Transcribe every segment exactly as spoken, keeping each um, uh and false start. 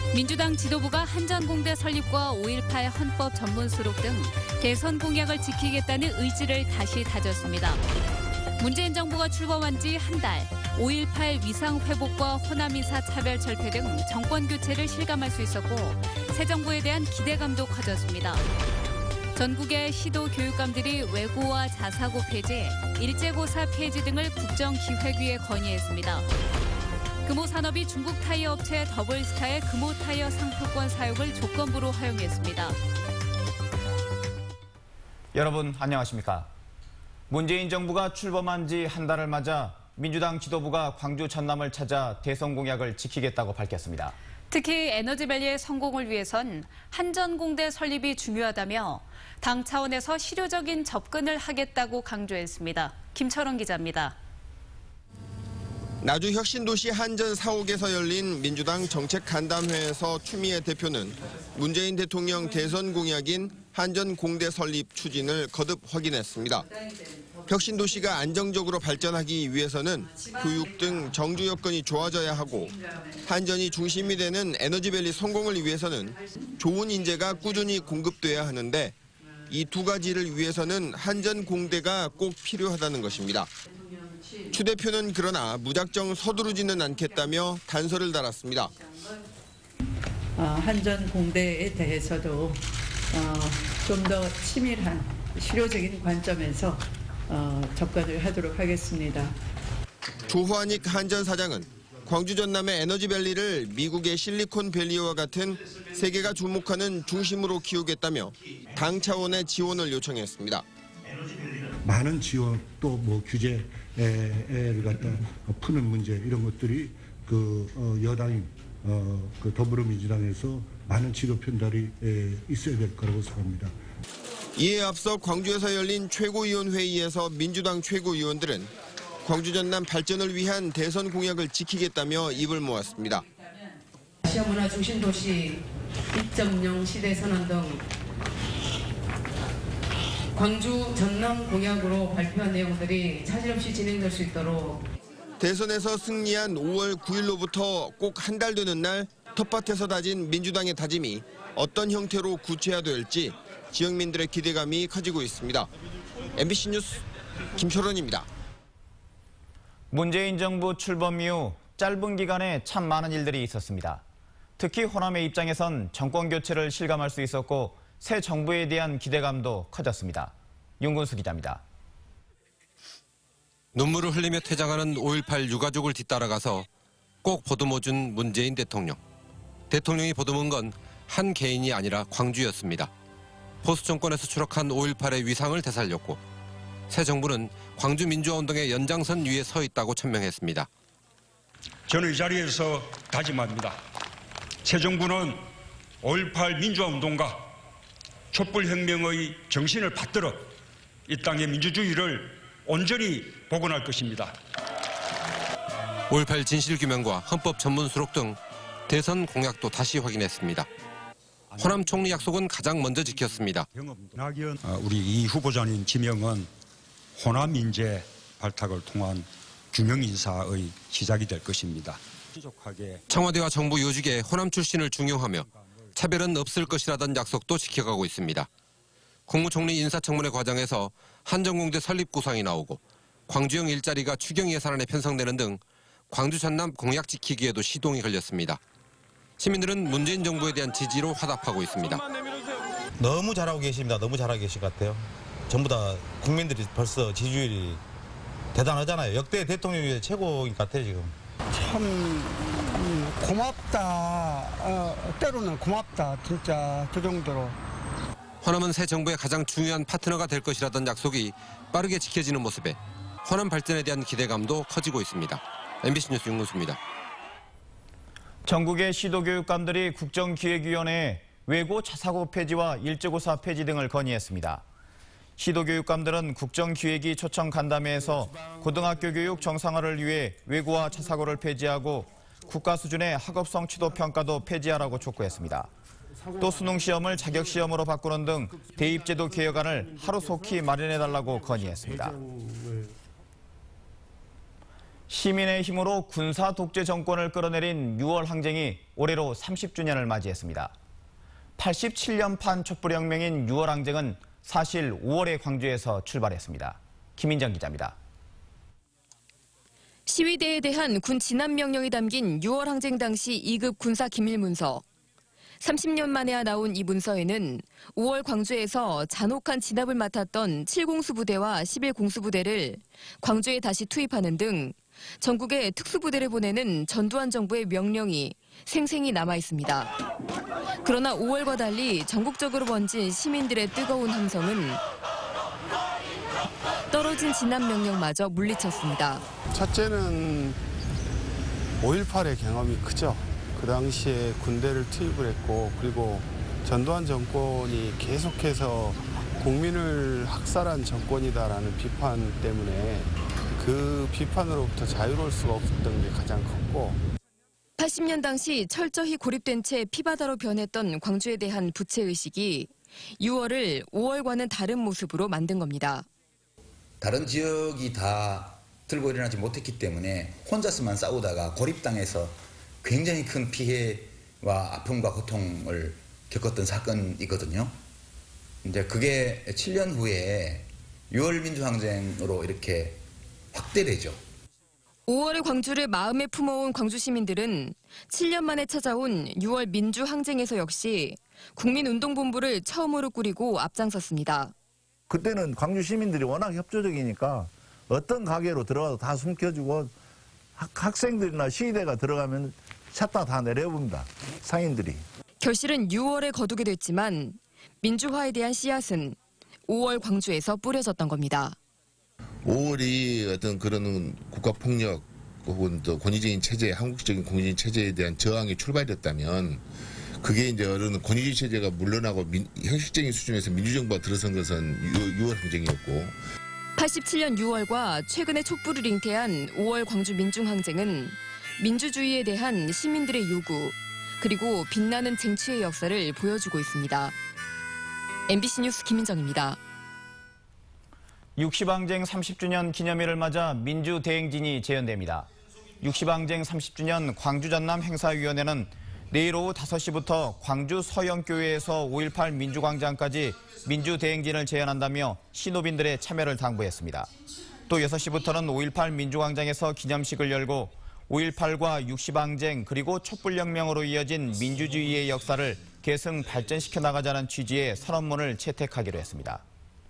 민주당 지도부가 한전공대 설립과 오일팔 헌법 전문 수록 등 대선 공약을 지키겠다는 의지를 다시 다졌습니다. 문재인 정부가 출범한 지 한 달, 오일팔 위상 회복과 호남인사 차별 철폐 등 정권 교체를 실감할 수 있었고 새 정부에 대한 기대감도 커졌습니다. 전국의 시도 교육감들이 외고와 자사고 폐지, 일제고사 폐지 등을 국정기획위에 건의했습니다. 금호산업이 중국 타이어 업체 더블스타의 금호타이어 상표권 사용을 조건부로 허용했습니다. 여러분 안녕하십니까? 문재인 정부가 출범한 지 한 달을 맞아 민주당 지도부가 광주 전남을 찾아 대선 공약을 지키겠다고 밝혔습니다. 특히 에너지밸리의 성공을 위해선 한전공대 설립이 중요하다며 당 차원에서 실효적인 접근을 하겠다고 강조했습니다. 김철원 기자입니다. 나주 혁신도시 한전 사옥에서 열린 민주당 정책간담회에서 추미애 대표는 문재인 대통령 대선 공약인 한전공대 설립 추진을 거듭 확인했습니다. 혁신도시가 안정적으로 발전하기 위해서는 교육 등 정주 여건이 좋아져야 하고 한전이 중심이 되는 에너지밸리 성공을 위해서는 좋은 인재가 꾸준히 공급돼야 하는데 이 두 가지를 위해서는 한전공대가 꼭 필요하다는 것입니다. 추 대표는 그러나 무작정 서두르지는 않겠다며 단서를 달았습니다. 어, 한전공대에 대해서도 어, 좀 더 치밀한 실효적인 관점에서 어, 접근을 하도록 하겠습니다. 조화닉 한전 사장은 광주 전남의 에너지밸리를 미국의 실리콘밸리와 같은 세계가 주목하는 중심으로 키우겠다며 당 차원의 지원을 요청했습니다. 많은 지원 또 뭐 규제를 갖다 푸는 문제 이런 것들이 그 어, 여당인 어, 그 더불어민주당에서 많은 지도 편달이 에, 있어야 될 거라고 생각합니다. 이에 앞서 광주에서 열린 최고위원회의에서 민주당 최고위원들은 광주 전남 발전을 위한 대선 공약을 지키겠다며 입을 모았습니다. 아시아 문화 중심 도시 이 점 영 시대 선언 등 광주 전남 공약으로 발표한 내용들이 차질 없이 진행될 수 있도록 대선에서 승리한 오월 구일로부터 꼭 한 달 되는 날 텃밭에서 다진 민주당의 다짐이 어떤 형태로 구체화될지 지역민들의 기대감이 커지고 있습니다. 엠비씨 뉴스 김철원입니다. 문재인 정부 출범 이후 짧은 기간에 참 많은 일들이 있었습니다. 특히 호남의 입장에선 정권 교체를 실감할 수 있었고 새 정부에 대한 기대감도 커졌습니다. 윤근수 기자입니다. 눈물을 흘리며 퇴장하는 오일팔 유가족을 뒤따라가서 꼭 보듬어준 문재인 대통령. 대통령이 보듬은 건 한 개인이 아니라 광주였습니다. 보수 정권에서 추락한 오일팔의 위상을 되살렸고 새 정부는 광주 민주화운동의 연장선 위에 서 있다고 천명했습니다. 저는 이 자리에서 다짐합니다. 새 정부는 오일팔 민주화운동과 촛불혁명의 정신을 받들어 이 땅의 민주주의를 온전히 복원할 것입니다. 오일팔 진실규명과 헌법 전문 수록 등 대선 공약도 다시 확인했습니다. 호남 총리 약속은 가장 먼저 지켰습니다. 우리 이 후보자님 지명은 호남 인재 발탁을 통한 균형 인사의 시작이 될 것입니다. 청와대와 정부 요직에 호남 출신을 중용하며 차별은 없을 것이라던 약속도 지켜가고 있습니다. 국무총리 인사청문회 과정에서 한전공대 설립 구상이 나오고 광주형 일자리가 추경 예산안에 편성되는 등 광주 전남 공약 지키기에도 시동이 걸렸습니다. 시민들은 문재인 정부에 대한 지지로 화답하고 있습니다. 너무 잘하고 계십니다. 너무 잘하고 계신 것 같아요. 전부 다 국민들이 벌써 지지율이 대단하잖아요. 역대 대통령 중에 최고인 것 같아요, 지금. 참 고맙다. 어, 때로는 고맙다. 진짜 저 정도로. 호남은 새 정부의 가장 중요한 파트너가 될 것이라던 약속이 빠르게 지켜지는 모습에 호남 발전에 대한 기대감도 커지고 있습니다. 엠비씨 뉴스 윤근수입니다. 전국의 시도교육감들이 국정기획위원회에 외고 자사고 폐지와 일제고사 폐지 등을 건의했습니다. 시도교육감들은 국정기획위 초청 간담회에서 고등학교 교육 정상화를 위해 외고와 자사고를 폐지하고 국가 수준의 학업성 취도 평가도 폐지하라고 촉구했습니다. 또 수능시험을 자격시험으로 바꾸는 등 대입제도 개혁안을 하루속히 마련해달라고 건의했습니다. 시민의 힘으로 군사 독재 정권을 끌어내린 유월 항쟁이 올해로 삼십 주년을 맞이했습니다. 팔십칠 년판 촛불혁명인 유월 항쟁은 사실 오월에 광주에서 출발했습니다. 김인정 기자입니다. 시위대에 대한 군 진압 명령이 담긴 유월 항쟁 당시 이 급 군사 기밀 문서. 삼십 년 만에야 나온 이 문서에는 오월 광주에서 잔혹한 진압을 맡았던 칠 공수 부대와 십일 공수 부대를 광주에 다시 투입하는 등 전국에 특수부대를 보내는 전두환 정부의 명령이 생생히 남아 있습니다. 그러나 오월과 달리 전국적으로 번진 시민들의 뜨거운 함성은 떨어진 진압 명령마저 물리쳤습니다. 첫째는 오일팔의 경험이 크죠. 그 당시에 군대를 투입을 했고, 그리고 전두환 정권이 계속해서 국민을 학살한 정권이다라는 비판 때문에 그 비판으로부터 자유로울 수가 없었던 게 가장 컸고, 팔십 년 당시 철저히 고립된 채 피바다로 변했던 광주에 대한 부채의식이 유월을 오월과는 다른 모습으로 만든 겁니다. 다른 지역이 다 들고 일어나지 못했기 때문에 혼자서만 싸우다가 고립당해서 굉장히 큰 피해와 아픔과 고통을 겪었던 사건이거든요. 이제 그게 칠 년 후에 유월 민주항쟁으로 이렇게 확대되죠. 오월의 광주를 마음에 품어온 광주 시민들은 칠 년 만에 찾아온 유월 민주항쟁에서 역시 국민운동본부를 처음으로 꾸리고 앞장섰습니다. 그때는 광주 시민들이 워낙 협조적이니까 어떤 가게로 들어가도 다 숨겨주고 학, 학생들이나 시위대가 들어가면 샷다 다 내려봅니다. 상인들이. 결실은 유월에 거두게 됐지만 민주화에 대한 씨앗은 오월 광주에서 뿌려졌던 겁니다. 오월이 어떤 그런 국가폭력 혹은 또 권위적인 체제, 한국적인 권위적인 체제에 대한 저항이 출발됐다면 그게 이제 어느 권위주의 체제가 물러나고 민, 형식적인 수준에서 민주정부가 들어선 것은 유월 항쟁이었고, 팔십칠 년 유월과 최근에 촛불을 잉태한 오월 광주 민중항쟁은 민주주의에 대한 시민들의 요구, 그리고 빛나는 쟁취의 역사를 보여주고 있습니다. 엠비씨 뉴스 김민정입니다. 육십항쟁 삼십 주년 기념일을 맞아 민주대행진이 재연됩니다. 육십항쟁 삼십 주년 광주 전남 행사위원회는 내일 오후 다섯 시부터 광주 서영교회에서 오일팔 민주광장까지 민주대행진을 재연한다며 신호빈들의 참여를 당부했습니다. 또 여섯 시부터는 오일팔 민주광장에서 기념식을 열고 오일팔과 육십항쟁 그리고 촛불혁명으로 이어진 민주주의의 역사를 계승 발전시켜 나가자는 취지의 선언문을 채택하기로 했습니다.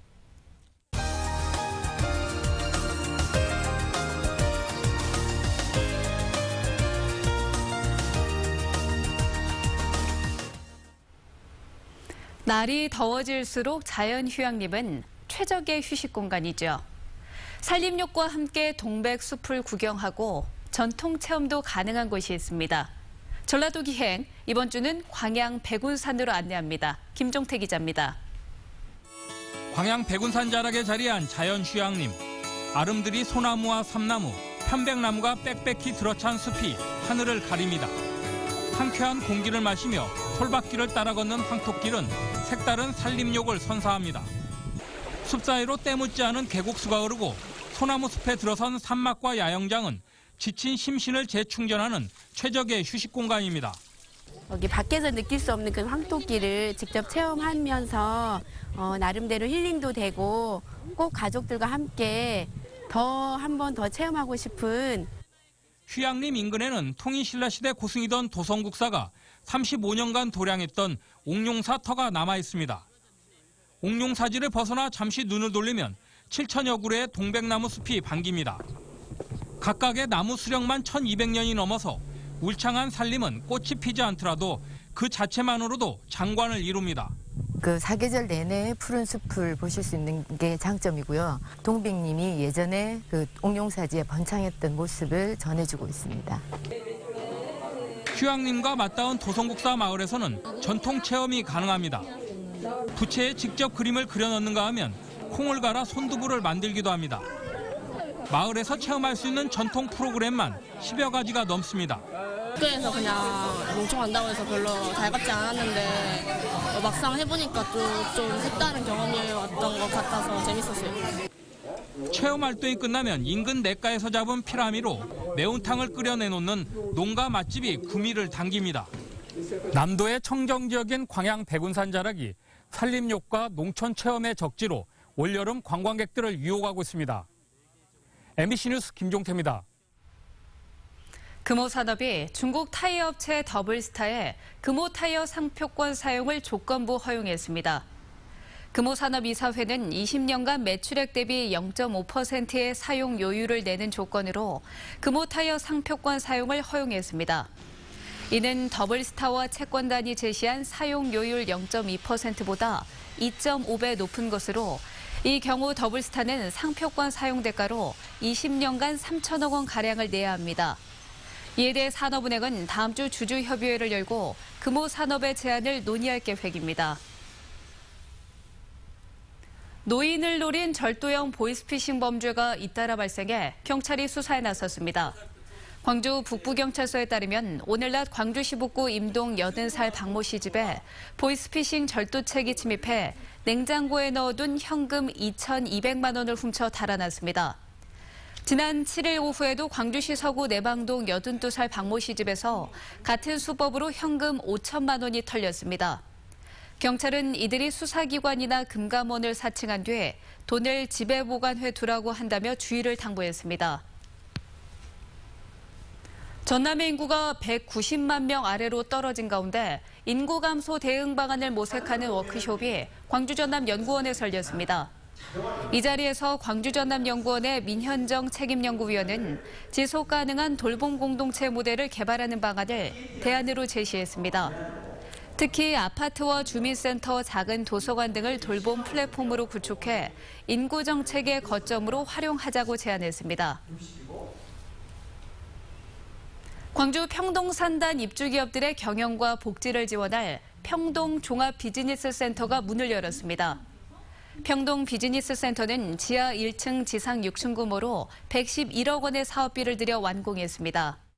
날이 더워질수록 자연휴양림은 최적의 휴식 공간이죠. 산림욕과 함께 동백숲을 구경하고 전통 체험도 가능한 곳이 있습니다. 전라도 기행, 이번 주는 광양 백운산으로 안내합니다. 김종태 기자입니다. 광양 백운산 자락에 자리한 자연휴양림. 아름드리 소나무와 삼나무, 편백나무가 빽빽히 들어찬 숲이 하늘을 가립니다. 상쾌한 공기를 마시며 솔밭길을 따라 걷는 황토길은 색다른 산림욕을 선사합니다. 숲 사이로 때묻지 않은 계곡수가 흐르고 소나무 숲에 들어선 산막과 야영장은 지친 심신을 재충전하는 최적의 휴식 공간입니다. 여기 밖에서 느낄 수 없는 그 황토길을 직접 체험하면서 어, 나름대로 힐링도 되고 꼭 가족들과 함께 더 한 번 더 체험하고 싶은 휴양림 인근에는 통일신라시대 고승이던 도성국사가 삼십오 년간 도량했던 옥룡사 터가 남아 있습니다. 옥룡사지를 벗어나 잠시 눈을 돌리면 칠천여 그루의 동백나무 숲이 반깁니다. 각각의 나무 수령만 천이백 년이 넘어서 울창한 산림은 꽃이 피지 않더라도 그 자체만으로도 장관을 이룹니다. 그 사계절 내내 푸른 숲을 보실 수 있는 게 장점이고요. 동백님이 예전에 그 옥룡사지에 번창했던 모습을 전해주고 있습니다. 휴양림과 맞닿은 도성국사 마을에서는 전통 체험이 가능합니다. 부채에 직접 그림을 그려넣는가 하면 콩을 갈아 손두부를 만들기도 합니다. 마을에서 체험할 수 있는 전통 프로그램만 십여 가지가 넘습니다. 학교에서 그냥 멍청한다고 해서 별로 잘 받지 않았는데 막상 해보니까 또 좀 색다른 경험이었던 것 같아서 재밌었어요. 체험 활동이 끝나면 인근 냇가에서 잡은 피라미로 매운탕을 끓여내놓는 농가 맛집이 구미를 당깁니다. 남도의 청정 지역인 광양 백운산 자락이 산림욕과 농촌 체험의 적지로 올여름 관광객들을 유혹하고 있습니다. 엠비씨 뉴스 김종태입니다. 금호산업이 중국 타이어 업체 더블스타에 금호타이어 상표권 사용을 조건부 허용했습니다. 금호산업이사회는 이십 년간 매출액 대비 영 점 오 퍼센트의 사용 요율을 내는 조건으로 금호타이어 상표권 사용을 허용했습니다. 이는 더블스타와 채권단이 제시한 사용 요율 영 점 이 퍼센트보다 이 점 오 배 높은 것으로 이 경우 더블스타는 상표권 사용 대가로 이십 년간 삼천억 원 가량을 내야 합니다. 이에 대해 산업은행은 다음 주 주주협의회를 열고 금호산업의 제안을 논의할 계획입니다. 노인을 노린 절도형 보이스피싱 범죄가 잇따라 발생해 경찰이 수사에 나섰습니다. 광주 북부경찰서에 따르면 오늘 낮 광주시 북구 임동 여든 살 박모 씨 집에 보이스피싱 절도책이 침입해 냉장고에 넣어둔 현금 이천이백만 원을 훔쳐 달아났습니다. 지난 칠 일 오후에도 광주시 서구 내방동 여든두 살 박모 씨 집에서 같은 수법으로 현금 오천만 원이 털렸습니다. 경찰은 이들이 수사기관이나 금감원을 사칭한 뒤에 돈을 집에 보관해 두라고 한다며 주의를 당부했습니다. 전남의 인구가 백구십만 명 아래로 떨어진 가운데 인구 감소 대응 방안을 모색하는 워크숍이 광주전남연구원에서 열렸습니다. 이 자리에서 광주전남연구원의 민현정 책임연구위원은 지속 가능한 돌봄 공동체 모델을 개발하는 방안을 대안으로 제시했습니다. 특히 아파트와 주민센터, 작은 도서관 등을 돌봄 플랫폼으로 구축해 인구 정책의 거점으로 활용하자고 제안했습니다. 광주 평동산단 입주기업들의 경영과 복지를 지원할 평동 종합비즈니스센터가 문을 열었습니다. 평동 비즈니스센터는 지하 일 층, 지상 육 층 규모로 백십일억 원의 사업비를 들여 완공했습니다.